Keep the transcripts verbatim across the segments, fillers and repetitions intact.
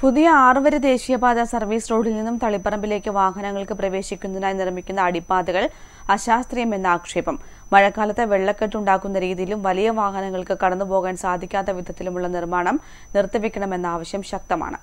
പുതിയ ആറുവരി ദേശീയപാത സർവീസ് റോഡിൽ നിന്നും തളിപ്പറമ്പിലേക്ക് വാഹനങ്ങൾക്ക് പ്രവേശിക്കുന്നതിനായി നിർമ്മിക്കുന്ന അടിപ്പാതകൾ അശാസ്ത്രീയമെന്ന ആക്ഷേപം. മഴക്കാലത്ത് വെള്ളക്കെട്ടുണ്ടാക്കുന്ന രീതിയിലും വലിയ വാഹനങ്ങൾക്ക് കടന്നുപോകാൻ സാധിക്കാത്ത വിധത്തിലുമുള്ള നിർമ്മാണം നിർത്തിവെക്കണമെന്ന ആവശ്യം ശക്തമാണ്.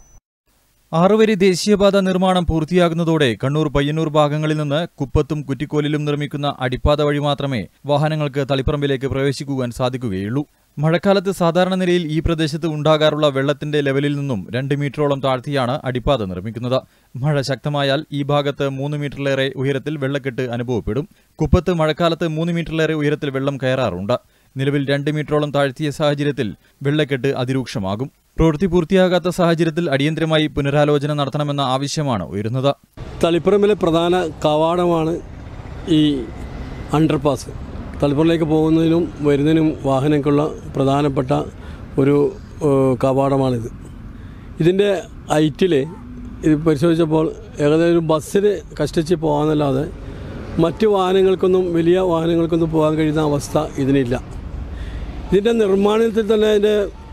ആറുവരി ദേശീയപാത നിർമ്മാണം പൂർത്തിയാകുന്നതോടെ കണ്ണൂർ പയ്യന്നൂർ ഭാഗങ്ങളിൽ നിന്ന് കുപ്പത്തും കുറ്റിക്കോലിലും നിർമ്മിക്കുന്ന അടിപ്പാത വഴി മാത്രമേ വാഹനങ്ങൾക്ക് തളിപ്പറമ്പിലേക്ക് പ്രവേശിക്കുവാൻ സാധിക്കുകയുള്ളൂ. മഴക്കാലത്ത് സാധാരണ നിലയിൽ ഈ പ്രദേശത്ത് ഉണ്ടാകാറുള്ള വെള്ളത്തിന്റെ ലെവലിൽ നിന്നും രണ്ട് മീറ്ററോളം താഴ്ത്തിയാണ് അടിപ്പാത നിർമ്മിക്കുന്നത്. മഴ ശക്തമായാൽ ഈ ഭാഗത്ത് മൂന്ന് മീറ്ററിലേറെ ഉയരത്തിൽ വെള്ളക്കെട്ട് അനുഭവപ്പെടും. കുപ്പത്ത് മഴക്കാലത്ത് മൂന്ന് മീറ്ററിലേറെ ഉയരത്തിൽ വെള്ളം കയറാറുണ്ട്. നിലവിൽ രണ്ട് മീറ്ററോളം താഴ്ത്തിയ സാഹചര്യത്തിൽ വെള്ളക്കെട്ട് അതിരൂക്ഷമാകും. പ്രവൃത്തി പൂർത്തിയാകാത്ത സാഹചര്യത്തിൽ അടിയന്തരമായി പുനരാലോചന നടത്തണമെന്ന ആവശ്യമാണ് ഉയരുന്നത്. തളിപ്പറമ്പിലെ പ്രധാന കവാടമാണ് ഈ അണ്ടർപാസ്. തളിപ്പറമ്പിലേക്ക് പോകുന്നതിനും വരുന്നതിനും വാഹനങ്ങൾക്കുള്ള പ്രധാനപ്പെട്ട ഒരു കവാടമാണിത്. ഇതിൻ്റെ ഹൈറ്റിൽ ഇത് പരിശോധിച്ചപ്പോൾ ഏകദേശം ബസ്സിന് കഷ്ടിച്ച് പോകാമെന്നല്ലാതെ മറ്റ് വാഹനങ്ങൾക്കൊന്നും വലിയ വാഹനങ്ങൾക്കൊന്നും പോകാൻ കഴിയുന്ന അവസ്ഥ ഇതിനില്ല. ഇതിൻ്റെ നിർമ്മാണത്തിൽ തന്നെ അതിൻ്റെ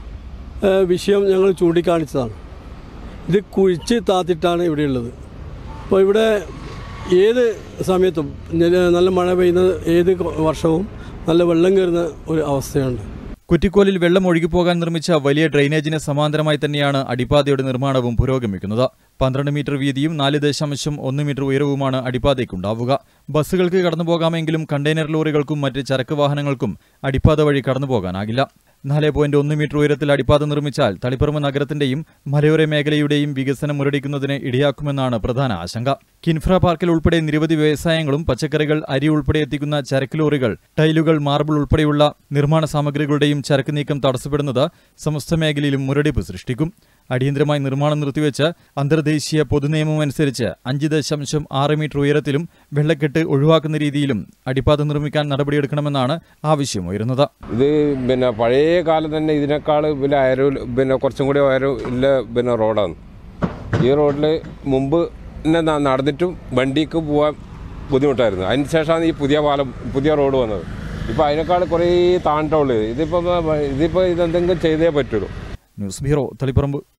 വിഷയം ഞങ്ങൾ ചൂണ്ടിക്കാണിച്ചതാണ്. ഇത് കുഴിച്ച് താത്തിട്ടാണ് ഇവിടെയുള്ളത്. അപ്പോൾ ഇവിടെ ഏത് സമയത്തും നല്ല മഴ പെയ്യുന്ന ഏത് വർഷവും നല്ല വെള്ളം കയറുന്ന ഒരു അവസ്ഥയുണ്ട്. കുറ്റിക്കോലിൽ വെള്ളം ഒഴുകിപ്പോകാൻ നിർമ്മിച്ച വലിയ ഡ്രെയിനേജിന് സമാന്തരമായി തന്നെയാണ് അടിപ്പാതയുടെ നിർമ്മാണവും പുരോഗമിക്കുന്നത്. പന്ത്രണ്ട് മീറ്റർ വീതിയും നാല് ദശാംശം ഒന്ന് മീറ്റർ ഉയരവുമാണ് അടിപ്പാതയ്ക്കുണ്ടാവുക. ബസ്സുകൾക്ക് കടന്നുപോകാമെങ്കിലും കണ്ടെയ്നർ ലോറികൾക്കും മറ്റ് ചരക്ക് വാഹനങ്ങൾക്കും അടിപ്പാത വഴി കടന്നുപോകാനാകില്ല. നാല് പോയിന്റ് ഒന്ന് മീറ്റർ ഉയരത്തിൽ അടിപ്പാത നിർമ്മിച്ചാൽ തളിപ്പറമ്പ് നഗരത്തിന്റെയും മലയോര മേഖലയുടെയും വികസനം മുരടിക്കുന്നതിന് ഇടയാക്കുമെന്നാണ് പ്രധാന ആശങ്ക. കിൻഫ്ര പാർക്കിൽ ഉൾപ്പെടെ നിരവധി വ്യവസായങ്ങളും പച്ചക്കറികൾ, അരി ഉൾപ്പെടെ എത്തിക്കുന്ന ചരക്ക് ലോറികൾ, ടൈലുകൾ, മാർബിൾ ഉൾപ്പെടെയുള്ള നിർമ്മാണ സാമഗ്രികളുടെയും ചരക്ക് നീക്കം തടസ്സപ്പെടുന്നത് സമസ്ത മേഖലയിലും മുരടിപ്പ് സൃഷ്ടിക്കും. അടിയന്തരമായി നിർമ്മാണം നിർത്തിവെച്ച് അന്തർദേശീയ പൊതുനിയമം അനുസരിച്ച് അഞ്ച് ദശാംശം ആറ് മീറ്റർ ഉയരത്തിലും വെള്ളക്കെട്ട് ഒഴിവാക്കുന്ന രീതിയിലും അടിപ്പാത നിർമ്മിക്കാൻ നടപടിയെടുക്കണമെന്നാണ് ആവശ്യമുയരുന്നത്. ഇത് പിന്നെ പഴയ കാലം തന്നെ ഇതിനേക്കാൾ പിന്നെ അയരൂ പിന്നെ കുറച്ചും കൂടി അയരൂ ഇല്ല പിന്നെ റോഡാണ്. ഈ റോഡിൽ മുമ്പ് തന്നെ നടന്നിട്ടും വണ്ടിക്ക് പോകാൻ ബുദ്ധിമുട്ടായിരുന്നു. അതിന് ശേഷമാണ് ഈ പുതിയ പാലം പുതിയ റോഡ് വന്നത്. ഇപ്പോൾ അതിനേക്കാൾ കുറേ താണ്ടിട്ടുള്ളത്. ഇതിപ്പോൾ ഇതിപ്പോൾ ഇതെന്തെങ്കിലും ചെയ്തേ പറ്റുള്ളൂ. News bureau, Taliparamba.